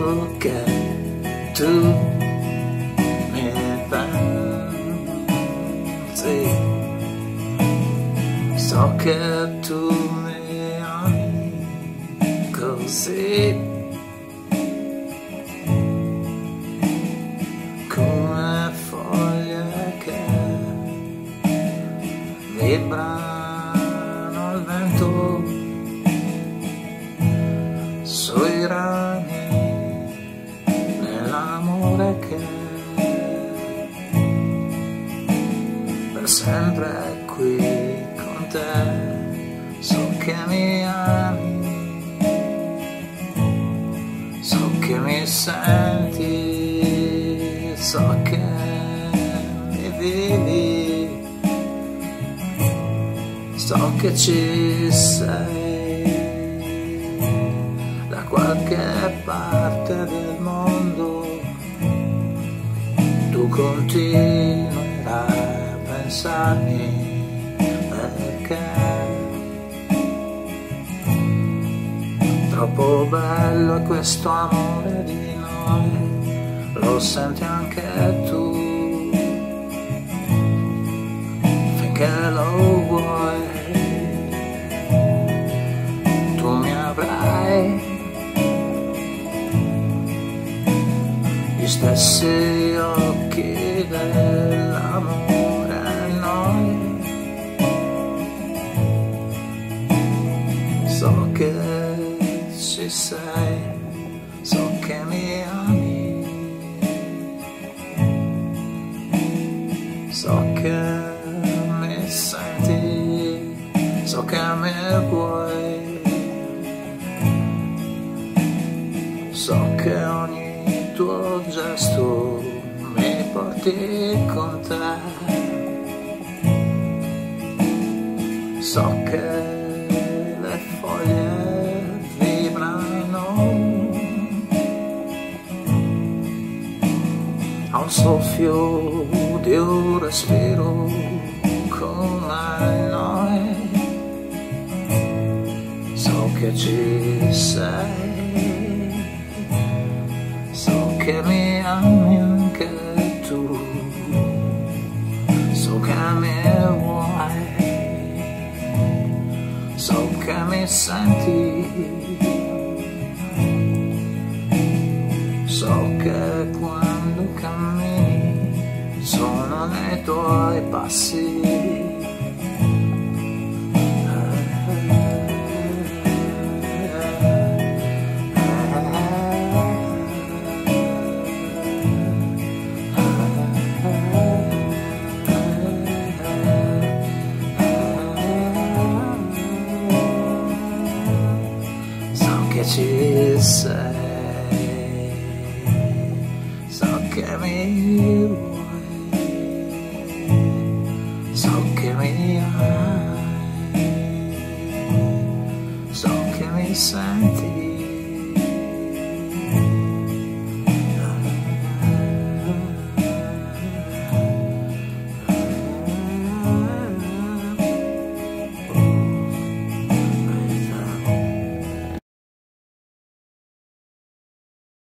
so che tu mi pensi, so che tu mi ami così, come foglie che vibrano al vento sui rami, nell'amore che per sempre è qui con te. So che mi ami, so che mi senti, so che mi vivi, so che ci sei da qualche parte del mondo. Tu continuerai a pensarmi perché troppo bello è questo amore di noi, lo senti anche tu, finché lo vuoi tu mi avrai gli stessi occhi dell'amore a noi. So che ci sei, so che mi ami, so che mi senti, so che mi vuoi, so che ogni tuo gesto mi porti con te, so che le foglie vibrano al soffio di un respiro come noi. So che ci sei, so che mi ami anche tu, so che mi vuoi, so che mi senti, so che quando cammini sono nei tuoi passi.